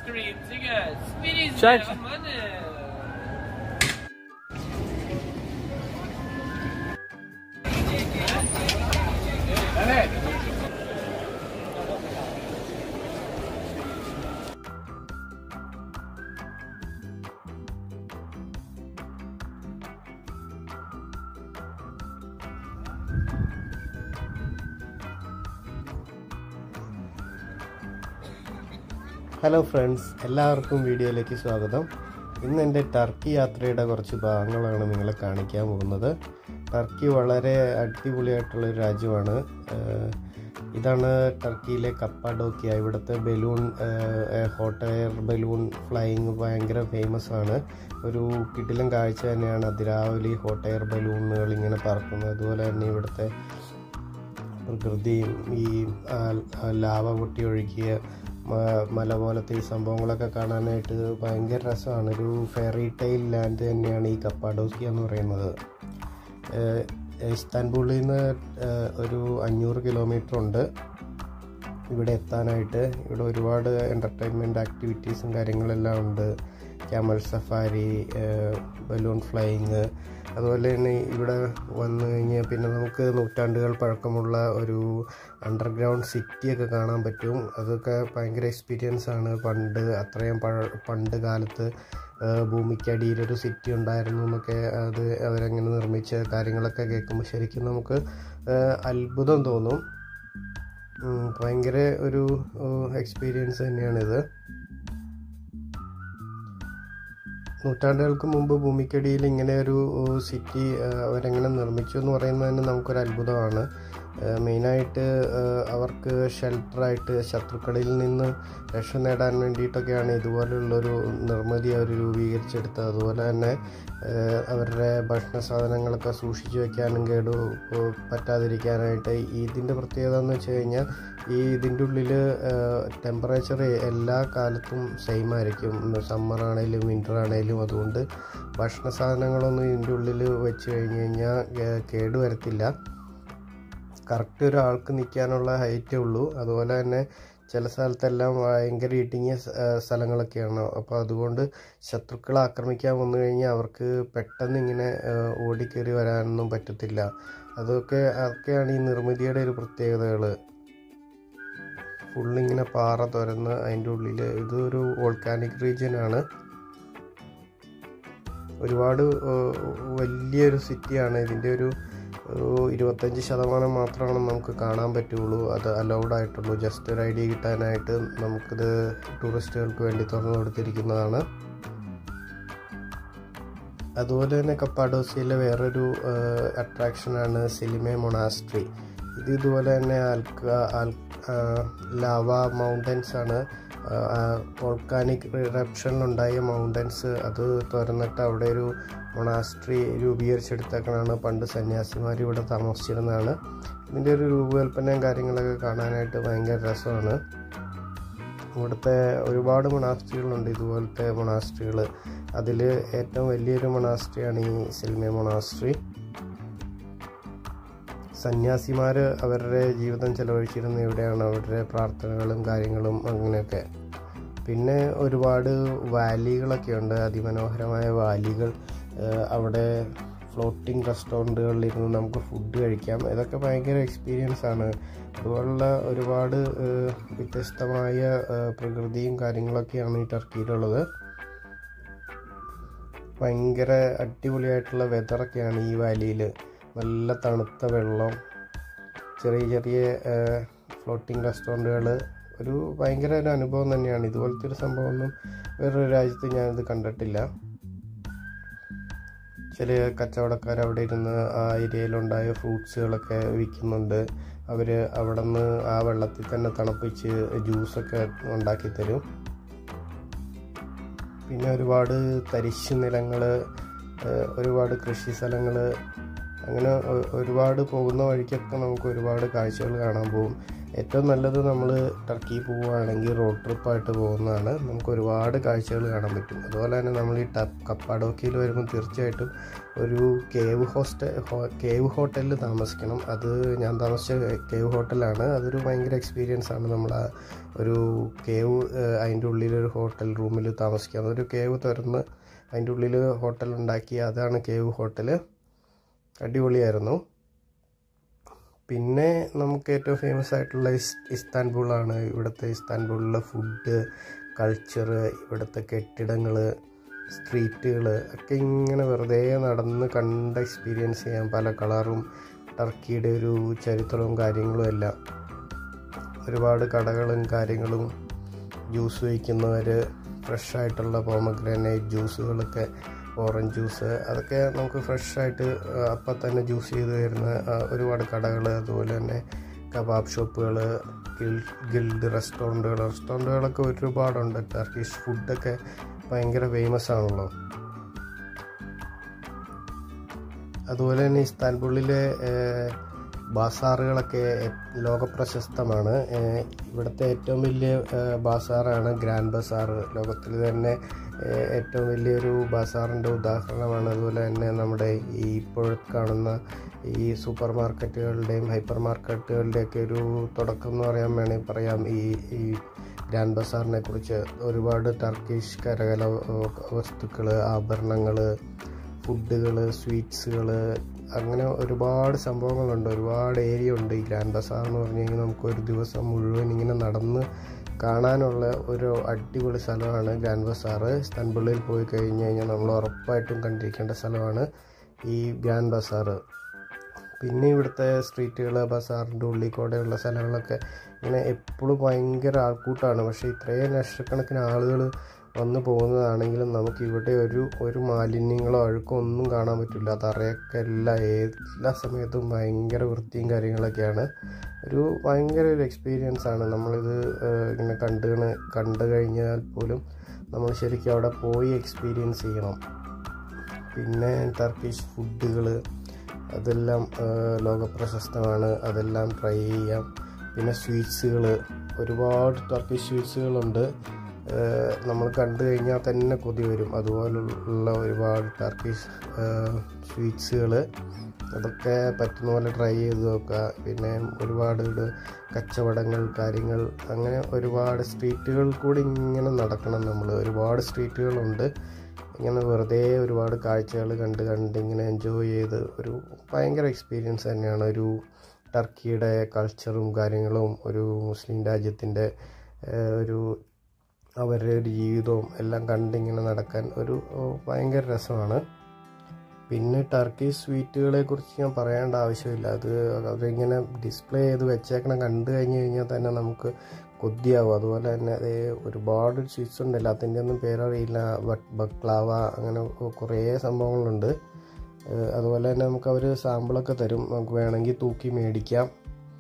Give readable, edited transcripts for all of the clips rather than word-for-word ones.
Hello friends, എല്ലാവർക്കും വീഡിയോയിലേക്ക് സ്വാഗതം. ഇന്ന് എൻ്റെ ടർക്കി യാത്രയുടെ കുറച്ച് ഭാഗങ്ങളാണ് നിങ്ങളെ കാണിക്കാൻ പോകുന്നത്. ടർക്കി വളരെ അടിപൊളിയായിട്ടുള്ളൊരു രാജ്യമാണ്. ഇതാണ് ടർക്കിയിലെ കപ്പാഡോക്കിയ. ഇവിടുത്തെ balloon hot air balloon flying ഭയങ്കര ഫേമസ് ആണ്. ഒരു കിടിലൻ കാഴ്ച തന്നെയാണ്. അതിരാവിലെ ഹോട്ട് എയർ ബലൂണുകൾ ഇങ്ങനെ പറക്കുന്നത്. അതുപോലെ തന്നെ ഇവിടുത്തെ പ്രകൃതിയും ഈ ലാവ പൊട്ടി ഒഴുകിയ മല പോലത്തെ ഈ സംഭവങ്ങളൊക്കെ കാണാനായിട്ട് ഭയങ്കര രസമാണ്. ഒരു ഫെയറി ടെയിൽ ലാൻഡ് തന്നെയാണ് ഈ കപ്പാഡോസിയ എന്ന് പറയുന്നത്. ഇസ്താൻബുളിൽ നിന്ന് ഒരു 500 കിലോമീറ്റർ ഉണ്ട് ഇവിടെ എത്താനായിട്ട്. ഇവിടെ ഒരുപാട് എൻ്റർടൈൻമെൻറ്റ് ആക്ടിവിറ്റീസും കാര്യങ്ങളെല്ലാം ഉണ്ട്. Camel safari, balloon flying. അതുപോലെ തന്നെ ഇവിടെ വന്നു കഴിഞ്ഞാൽ പിന്നെ നമുക്ക് നൂറ്റാണ്ടുകൾ പഴക്കമുള്ള ഒരു അണ്ടർഗ്രൗണ്ട് സിറ്റിയൊക്കെ കാണാൻ പറ്റും. അതൊക്കെ ഭയങ്കര എക്സ്പീരിയൻസ് ആണ്. പണ്ട് കാലത്ത് ഭൂമിക്കടിയിലൊരു സിറ്റി ഉണ്ടായിരുന്നു എന്നൊക്കെ അത് അവരെങ്ങനെ നിർമ്മിച്ച കാര്യങ്ങളൊക്കെ കേൾക്കുമ്പോൾ ശരിക്കും നമുക്ക് അത്ഭുതം തോന്നും. ഭയങ്കര ഒരു എക്സ്പീരിയൻസ് തന്നെയാണിത്. നൂറ്റാണ്ടുകൾക്ക് മുമ്പ് ഭൂമിക്കടിയിൽ ഇങ്ങനെ ഒരു സിറ്റി അവരെങ്ങനെ നിർമ്മിച്ചു എന്ന് പറയുന്നത് തന്നെ നമുക്കൊരു അത്ഭുതമാണ്. മെയിനായിട്ട് അവർക്ക് ഷെൽട്ടറായിട്ട് ശത്രുക്കളിൽ നിന്ന് രക്ഷ നേടാൻ വേണ്ടിയിട്ടൊക്കെയാണ് ഇതുപോലുള്ളൊരു നിർമ്മിതി അവർ രൂപീകരിച്ചെടുത്തത്. അതുപോലെ തന്നെ അവരുടെ ഭക്ഷണ സാധനങ്ങളൊക്കെ സൂക്ഷിച്ചു വയ്ക്കാനും കേടു പറ്റാതിരിക്കാനായിട്ട്. ഇതിൻ്റെ പ്രത്യേകത എന്ന് വെച്ച് കഴിഞ്ഞാൽ ഇതിൻ്റെ ഉള്ളിൽ ടെമ്പറേച്ചർ എല്ലാ കാലത്തും സെയിം ആയിരിക്കും. സമ്മർ ആണെങ്കിലും വിൻ്റർ ആണെങ്കിലും. അതുകൊണ്ട് ഭക്ഷണ സാധനങ്ങളൊന്നും ഇതിൻ്റെ ഉള്ളിൽ വെച്ച് കഴിഞ്ഞ് കഴിഞ്ഞാൽ കേടുവരത്തില്ല. കറക്റ്റ് ഒരാൾക്ക് നിൽക്കാനുള്ള ഹൈറ്റേ ഉള്ളൂ. അതുപോലെ തന്നെ ചില സ്ഥലത്തെല്ലാം ഭയങ്കര ഇടുങ്ങിയ സ്ഥലങ്ങളൊക്കെയാണ്. അപ്പോൾ അതുകൊണ്ട് ശത്രുക്കളെ ആക്രമിക്കാൻ വന്നു കഴിഞ്ഞാൽ അവർക്ക് പെട്ടെന്ന് ഇങ്ങനെ ഓടിക്കയറി വരാനൊന്നും പറ്റത്തില്ല. അതൊക്കെയാണ് ഈ നിർമ്മിതിയുടെ ഒരു പ്രത്യേകതകൾ. ഫുള്ളിങ്ങനെ പാറ തുരന്ന് അതിൻ്റെ ഉള്ളിൽ ഇതൊരു വോൾക്കാനിക് റീജിയനാണ്. ഒരുപാട് വലിയൊരു സിറ്റിയാണ്. ഇതിൻ്റെ ഒരു 25% മാത്രമാണ് നമുക്ക് കാണാൻ പറ്റുള്ളൂ. അത് അലൗഡ് ആയിട്ടുള്ളൂ. ജസ്റ്റ് ഒരു ഐഡിയ കിട്ടാനായിട്ട് നമുക്കിത് ടൂറിസ്റ്റുകൾക്ക് വേണ്ടി തുറന്നു കൊടുത്തിരിക്കുന്നതാണ്. അതുപോലെ തന്നെ കപ്പാഡോസിയയിലെ വേറൊരു അട്രാക്ഷനാണ് സെലിമെ മൊണാസ്ട്രി. ഇതുപോലെ തന്നെ ലാവ മൗണ്ടൻസ് ആണ്. വോൾക്കാനിക് ഇറപ്ഷനിലുണ്ടായ മൗണ്ടൻസ് അത് തുറന്നിട്ട് അവിടെ ഒരു മൊണാസ്ട്രി രൂപീകരിച്ചെടുത്തേക്കണാണ്. പണ്ട് സന്യാസിമാർ ഇവിടെ താമസിച്ചിരുന്നതാണ്. ഇതിൻ്റെ ഒരു രൂപകൽപ്പനയും കാര്യങ്ങളൊക്കെ കാണാനായിട്ട് ഭയങ്കര രസമാണ്. ഇവിടുത്തെ ഒരുപാട് മൊണാസ്ട്രികളുണ്ട്, ഇതുപോലത്തെ മൊണാസ്ട്രികൾ. അതിൽ ഏറ്റവും വലിയൊരു മൊണാസ്ട്രിയാണ് ഈ സെലിമെ മൊണാസ്ട്രി. സന്യാസിമാർ അവരുടെ ജീവിതം ചെലവഴിച്ചിരുന്ന ഇവിടെയാണ്. അവരുടെ പ്രാർത്ഥനകളും കാര്യങ്ങളും അങ്ങനെയൊക്കെ. പിന്നെ ഒരുപാട് വാലികളൊക്കെ ഉണ്ട്, അതിമനോഹരമായ വാലികൾ. അവിടെ ഫ്ലോട്ടിംഗ് റെസ്റ്റോറൻറ്റുകളിലിരുന്ന് നമുക്ക് ഫുഡ് കഴിക്കാം. ഇതൊക്കെ ഭയങ്കര എക്സ്പീരിയൻസ് ആണ്. അതുപോലുള്ള ഒരുപാട് വ്യത്യസ്തമായ പ്രകൃതിയും കാര്യങ്ങളൊക്കെയാണ് ഈ ടർക്കിയിലുള്ളത്. ഭയങ്കര അടിപൊളിയായിട്ടുള്ള വെതറൊക്കെയാണ് ഈ വാലിയിൽ. നല്ല തണുത്ത വെള്ളം, ചെറിയ ചെറിയ ഫ്ലോട്ടിംഗ് റെസ്റ്റോറൻറ്റുകൾ. ഒരു ഭയങ്കര ഒരു അനുഭവം തന്നെയാണ്. ഇതുപോലത്തെ ഒരു സംഭവമൊന്നും വേറൊരു രാജ്യത്ത് ഞാനിത് കണ്ടിട്ടില്ല. ചില കച്ചവടക്കാർ അവിടെ ഇരുന്ന് ആ ഏരിയയിലുണ്ടായ ഫ്രൂട്ട്സുകളൊക്കെ വിൽക്കുന്നുണ്ട്. അവർ അവിടെ നിന്ന് ആ വെള്ളത്തിൽ തന്നെ തണുപ്പിച്ച് ജ്യൂസൊക്കെ ഉണ്ടാക്കി തരും. പിന്നെ ഒരുപാട് തരിശു നിലങ്ങൾ, ഒരുപാട് കൃഷി സ്ഥലങ്ങൾ, അങ്ങനെ ഒരുപാട് പോകുന്ന വഴിക്കൊക്കെ നമുക്ക് ഒരുപാട് കാഴ്ചകൾ കാണാൻ പോകും. ഏറ്റവും നല്ലത് നമ്മൾ ടർക്കി പോവുകയാണെങ്കിൽ റോഡ് ട്രിപ്പായിട്ട് പോകുന്നതാണ്. നമുക്ക് ഒരുപാട് കാഴ്ചകൾ കാണാൻ പറ്റും. അതുപോലെ തന്നെ നമ്മൾ ഈ കപ്പാഡോക്കിയയിൽ വരുമ്പോൾ തീർച്ചയായിട്ടും ഒരു കേവ് ഹോട്ടലിൽ താമസിക്കണം. അത് ഞാൻ താമസിച്ച കേവ് ഹോട്ടലാണ്. അതൊരു ഭയങ്കര എക്സ്പീരിയൻസ് ആണ്. നമ്മൾ ഒരു കേവ്, അതിൻ്റെ ഉള്ളിലൊരു ഹോട്ടൽ റൂമിൽ താമസിക്കുക. അതൊരു കേവ് തുറന്ന് അതിൻ്റെ ഉള്ളിൽ ഹോട്ടൽ ഉണ്ടാക്കി, അതാണ് കേവ് ഹോട്ടൽ. അടിപൊളിയായിരുന്നു. പിന്നെ നമുക്ക് ഏറ്റവും ഫേമസ് ആയിട്ടുള്ള ഇസ്താൻബുളാണ്. ഇസ്താൻബുളിലെ ഫുഡ് കൾച്ചർ, ഇവിടുത്തെ കെട്ടിടങ്ങൾ, സ്ട്രീറ്റുകൾ ഒക്കെ ഇങ്ങനെ വെറുതെ നടന്ന് കണ്ട് എക്സ്പീരിയൻസ് ചെയ്യാം. പല കളറും ടർക്കിയുടെ ഒരു ചരിത്രവും കാര്യങ്ങളും എല്ലാം. ഒരുപാട് കടകളും കാര്യങ്ങളും, ജ്യൂസ് വയ്ക്കുന്നവർ, ഫ്രഷായിട്ടുള്ള പോമഗ്രാനൈറ്റ് ജ്യൂസുകളൊക്കെ, ഓറഞ്ച് ജ്യൂസ്, അതൊക്കെ നമുക്ക് ഫ്രഷായിട്ട് അപ്പം തന്നെ ജ്യൂസ് ചെയ്ത് തരുന്ന ഒരുപാട് കടകൾ. അതുപോലെ തന്നെ കബാബ് ഷോപ്പുകൾ, ഗിൽഡ് റെസ്റ്റോറൻറ്റുകളൊക്കെ ഒരുപാടുണ്ട്. ടർക്കിഷ് ഫുഡൊക്കെ ഭയങ്കര ഫേമസ് ആണല്ലോ. അതുപോലെ തന്നെ ഇസ്താൻബുളിലെ ബാസാറുകളൊക്കെ ലോകപ്രശസ്തമാണ്. ഇവിടുത്തെ ഏറ്റവും വലിയ ബാസാറാണ് ഗ്രാൻഡ് ബസാർ. ലോകത്തിൽ തന്നെ ഏറ്റവും വലിയൊരു ബസാറിൻ്റെ ഉദാഹരണമാണ്. അതുപോലെ തന്നെ നമ്മുടെ ഈ ഇപ്പോൾ കാണുന്ന ഈ സൂപ്പർ മാർക്കറ്റുകളുടെയും ഹൈപ്പർ മാർക്കറ്റുകളുടെയൊക്കെ ഒരു തുടക്കം എന്ന് പറയാം ഈ ഗ്രാൻഡ് ബസാറിനെ കുറിച്ച്. ഒരുപാട് ടർക്കിഷ് കരകല വസ്തുക്കൾ, ആഭരണങ്ങൾ, ഫുഡുകൾ, സ്വീറ്റ്സുകൾ, അങ്ങനെ ഒരുപാട് സംഭവങ്ങളുണ്ട്. ഒരുപാട് ഏരിയ ഉണ്ട് ഈ ഗ്രാൻഡ് ബസാർ എന്ന് പറഞ്ഞു കഴിഞ്ഞാൽ. നമുക്കൊരു ദിവസം മുഴുവൻ ഇങ്ങനെ നടന്ന് കാണാനുള്ള ഒരു അടിപൊളി സ്ഥലമാണ് ഗ്രാൻഡ് ബസാർ. ഇസ്താൻബുളിൽ പോയി കഴിഞ്ഞ് കഴിഞ്ഞാൽ നമ്മൾ ഉറപ്പായിട്ടും കണ്ടിരിക്കേണ്ട സ്ഥലമാണ് ഈ ഗ്രാൻഡ് ബസാർ. പിന്നെ ഇവിടുത്തെ സ്ട്രീറ്റുകൾ, ബസാറിൻ്റെ ഉള്ളിൽ കൂടെയുള്ള സ്ഥലങ്ങളൊക്കെ ഇങ്ങനെ എപ്പോഴും ഭയങ്കര ആൾക്കൂട്ടമാണ്. പക്ഷേ ഇത്രയും ലക്ഷക്കണക്കിന് ആളുകൾ വന്നു പോകുന്നതാണെങ്കിലും നമുക്ക് ഇവിടെ ഒരു മാലിന്യങ്ങളോ അഴുക്കോ ഒന്നും കാണാൻ പറ്റില്ല. തറയൊക്കെ എല്ലാ സമയത്തും ഭയങ്കര വൃത്തിയും കാര്യങ്ങളൊക്കെയാണ്. ഭയങ്കര ഒരു എക്സ്പീരിയൻസ് ആണ്. നമ്മളിത് ഇങ്ങനെ കണ്ടു കഴിഞ്ഞാൽ പോലും നമ്മൾ ശരിക്കും അവിടെ പോയി എക്സ്പീരിയൻസ് ചെയ്യണം. പിന്നെ ടർക്കിഷ് ഫുഡുകൾ, അതെല്ലാം ലോകപ്രശസ്തമാണ്. അതെല്ലാം ട്രൈ ചെയ്യാം. പിന്നെ സ്വീറ്റ്സുകൾ, ഒരുപാട് ടർക്കിഷ് സ്വീറ്റ്സുകളുണ്ട്. നമ്മൾ കണ്ടു കഴിഞ്ഞാൽ തന്നെ കൊതി വരും. അതുപോലുള്ള ഒരുപാട് ടർക്കിഷ് സ്വീറ്റ്സുകൾ, അതൊക്കെ പറ്റുന്ന പോലെ ട്രൈ ചെയ്ത് നോക്കുക. പിന്നെ ഒരുപാട് കച്ചവടങ്ങൾ, കാര്യങ്ങൾ, അങ്ങനെ ഒരുപാട് സ്ട്രീറ്റുകൾ കൂടി ഇങ്ങനെ നടക്കണം നമ്മൾ. ഒരുപാട് സ്ട്രീറ്റുകളുണ്ട്. ഇങ്ങനെ വെറുതെ ഒരുപാട് കാഴ്ചകൾ കണ്ട് ഇങ്ങനെ എൻജോയ് ചെയ്ത് ഒരു ഭയങ്കര എക്സ്പീരിയൻസ് തന്നെയാണ്. ഒരു ടർക്കിയുടെ കൾച്ചറും കാര്യങ്ങളും, ഒരു മുസ്ലിം രാജ്യത്തിൻ്റെ അവരുടെ ഒരു ജീവിതവും എല്ലാം കണ്ടിങ്ങനെ നടക്കാൻ ഭയങ്കര രസമാണ്. പിന്നെ ടർക്കിഷ് സ്വീറ്റുകളെ കുറിച്ച് ഞാൻ പറയേണ്ട ആവശ്യമില്ല. അവരിങ്ങനെ ഡിസ്പ്ലേ ചെയ്ത് വെച്ചേക്കണം. കണ്ടു കഴിഞ്ഞ് കഴിഞ്ഞാൽ തന്നെ നമുക്ക് കൊതിയാവും. അതുപോലെ തന്നെ ഒരുപാട് സ്വീറ്റ്സ് ഉണ്ട്. എല്ലാത്തിൻ്റെ ഒന്നും പേരറിയില്ല. ബക്ലാവ, അങ്ങനെ കുറേ സംഭവങ്ങളുണ്ട്. അതുപോലെ തന്നെ നമുക്ക് അവർ സാമ്പിളൊക്കെ തരും. നമുക്ക് വേണമെങ്കിൽ തൂക്കി മേടിക്കാം.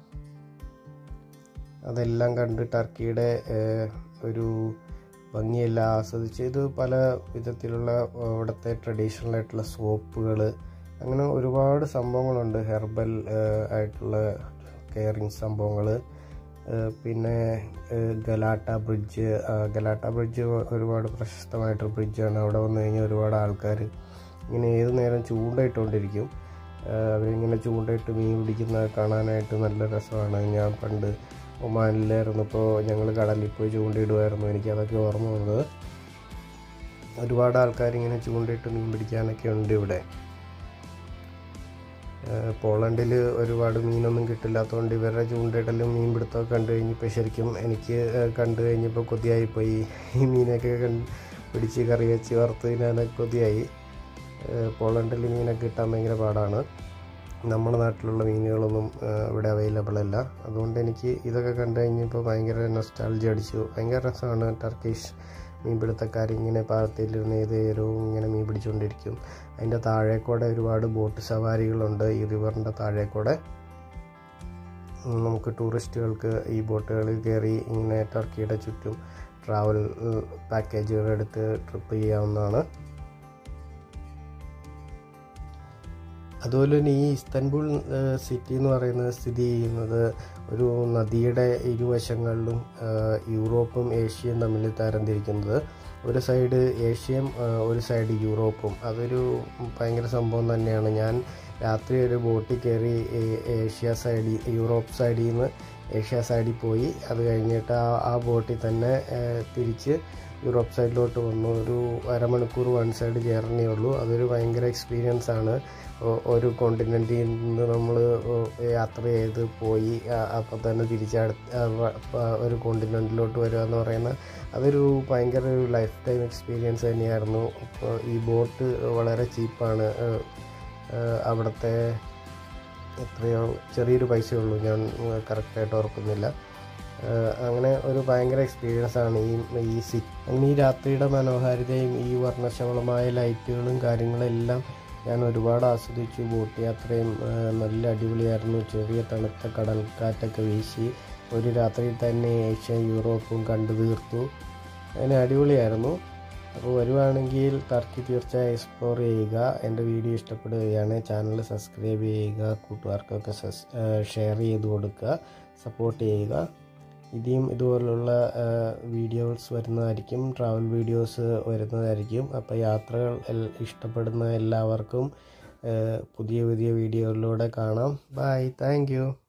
അതെല്ലാം കണ്ട് ടർക്കിയുടെ ഒരു ഭംഗിയെല്ലാം ആസ്വദിച്ച്, ഇത് പല വിധത്തിലുള്ള ഇവിടുത്തെ ട്രഡീഷണൽ ആയിട്ടുള്ള സോപ്പുകൾ, അങ്ങനെ ഒരുപാട് സംഭവങ്ങളുണ്ട്. ഹെർബൽ ആയിട്ടുള്ള കെയറിങ് സംഭവങ്ങൾ. പിന്നെ ഗലാട്ട ബ്രിഡ്ജ് ഒരുപാട് പ്രശസ്തമായിട്ടൊരു ബ്രിഡ്ജാണ്. അവിടെ വന്നു കഴിഞ്ഞാൽ ഒരുപാട് ആൾക്കാർ ഇങ്ങനെ ഏതു നേരം ചൂണ്ടയിട്ടുകൊണ്ടിരിക്കും. അവരിങ്ങനെ ചൂണ്ടയിട്ട് മീൻ പിടിക്കുന്നത് കാണാനായിട്ട് നല്ല രസമാണ്. ഞാൻ പണ്ട് ഒമാനിലായിരുന്നപ്പോൾ ഞങ്ങൾ കടലിൽ പോയി ചൂണ്ടയിടുമായിരുന്നു. എനിക്കതൊക്കെ ഓർമ്മ വന്നത്. ഒരുപാട് ആൾക്കാരിങ്ങനെ ചൂണ്ടയിട്ട് മീൻ പിടിക്കാനൊക്കെ ഉണ്ട് ഇവിടെ. പോളണ്ടിൽ ഒരുപാട് മീനൊന്നും കിട്ടില്ലാത്തതുകൊണ്ട് ഇവരുടെ ചൂണ്ടയിടലും മീൻ പിടുത്തമൊക്കെ കണ്ടു കഴിഞ്ഞപ്പോൾ ശരിക്കും എനിക്ക് കണ്ടു കഴിഞ്ഞപ്പോൾ കൊതിയായിപ്പോയി. ഈ മീനൊക്കെ പിടിച്ച് കറി വെച്ച് വറുത്ത് തിന്നാനൊക്കെ കൊതിയായി. പോളണ്ടിൽ മീനൊക്കെ കിട്ടാൻ ഭയങ്കര പാടാണ്. നമ്മുടെ നാട്ടിലുള്ള മീനുകളൊന്നും ഇവിടെ അവൈലബിൾ അല്ല. അതുകൊണ്ട് എനിക്ക് ഇതൊക്കെ കണ്ടു കഴിഞ്ഞപ്പോൾ ഭയങ്കര നൊസ്റ്റാൾജി അടിച്ചു. ഭയങ്കര രസമാണ്. ടർക്കിഷ് മീൻപിടുത്തക്കാർ ഇങ്ങനെ പാലത്തിലിരുന്ന് ഏത് നേരവും ഇങ്ങനെ മീൻ പിടിച്ചുകൊണ്ടിരിക്കും. അതിൻ്റെ താഴേക്കൂടെ ഒരുപാട് ബോട്ട് സവാരികളുണ്ട്. ഈ റിവറിൻ്റെ താഴേക്കൂടെ നമുക്ക് ടൂറിസ്റ്റുകൾക്ക് ഈ ബോട്ടുകളിൽ കയറി ഇങ്ങനെ ടർക്കിയുടെ ചുറ്റും ട്രാവൽ പാക്കേജുകൾ എടുത്ത് ട്രിപ്പ് ചെയ്യാവുന്നതാണ്. അതുപോലെ തന്നെ ഈ ഇസ്താൻബുൾ സിറ്റി എന്ന് പറയുന്നത് സ്ഥിതി ചെയ്യുന്നത് ഒരു നദിയുടെ ഇരുവശങ്ങളിലും യൂറോപ്പും ഏഷ്യയും തമ്മിൽ തരംതിരിക്കുന്നത്. ഒരു സൈഡ് ഏഷ്യയും ഒരു സൈഡ് യൂറോപ്പും. അതൊരു ഭയങ്കര സംഭവം തന്നെയാണ്. ഞാൻ രാത്രി ഒരു ബോട്ടിൽ കയറി യൂറോപ്പ് സൈഡിൽ നിന്ന് ഏഷ്യ സൈഡിൽ പോയി. അത് കഴിഞ്ഞിട്ട് ആ ബോട്ടിൽ തന്നെ തിരിച്ച് യൂറോപ്പ് സൈഡിലോട്ട് വന്നു. ഒരു അരമണിക്കൂർ വൺ സൈഡ് ജേർണിയേ ഉള്ളൂ. അതൊരു ഭയങ്കര എക്സ്പീരിയൻസ് ആണ്. ഒരു കോണ്ടിനെൻറ്റിൽ നിന്ന് നമ്മൾ യാത്ര ചെയ്ത് പോയി അപ്പം തന്നെ ഒരു കോണ്ടിനെൻറ്റിലോട്ട് വരിക എന്ന് പറയുന്നത് അതൊരു ഭയങ്കര ഒരു ലൈഫ് ടൈം എക്സ്പീരിയൻസ് തന്നെയായിരുന്നു. ഈ ബോട്ട് വളരെ ചീപ്പാണ്. അവിടുത്തെ എത്രയോ ചെറിയൊരു പൈസയുള്ളൂ, ഞാൻ കറക്റ്റായിട്ട് ഓർക്കുന്നില്ല. അങ്ങനെ ഒരു ഭയങ്കര എക്സ്പീരിയൻസ് ആണ് ഈ സിറ്റി. അങ്ങനെ ഈ രാത്രിയുടെ മനോഹാരിതയും ഈ വർണ്ണശബളമായ ലൈറ്റുകളും കാര്യങ്ങളെല്ലാം ഞാൻ ഒരുപാട് ആസ്വദിച്ചു. ബോട്ട് യാത്രയും നല്ല അടിപൊളിയായിരുന്നു. ചെറിയ തണുത്ത കടൽക്കാറ്റൊക്കെ വീശി ഒരു രാത്രിയിൽ തന്നെ ഏഷ്യ യൂറോപ്പും കണ്ടു തീർത്തു. അങ്ങനെ അടിപൊളിയായിരുന്നു. അപ്പോൾ വരുവാണെങ്കിൽ ടർക്കി തീർച്ചയായും എക്സ്പ്ലോർ ചെയ്യുക. എൻ്റെ വീഡിയോ ഇഷ്ടപ്പെടുകയാണ് ചാനൽ സബ്സ്ക്രൈബ് ചെയ്യുക, കൂട്ടുകാർക്കൊക്കെ ഷെയർ ചെയ്ത് കൊടുക്കുക, സപ്പോർട്ട് ചെയ്യുക. ഇനിയും ഇതുപോലുള്ള വീഡിയോസ് വരുന്നതായിരിക്കും, ട്രാവൽ വീഡിയോസ് വരുന്നതായിരിക്കും. അപ്പോൾ യാത്രകൾ ഇഷ്ടപ്പെടുന്ന എല്ലാവർക്കും പുതിയ വീഡിയോയിലൂടെ കാണാം. Bye, thank U.